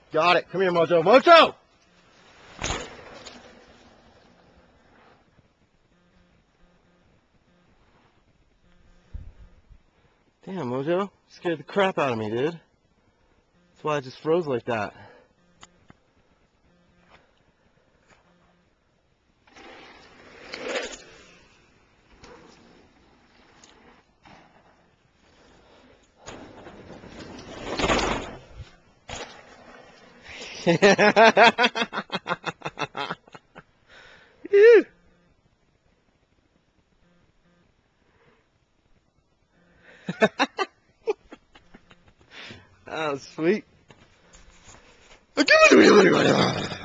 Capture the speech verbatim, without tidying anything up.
Got it. Come here, Mojo. Mojo! Damn, Mojo. Scared the crap out of me, dude. That's why I just froze like that. Yeah. That was sweet.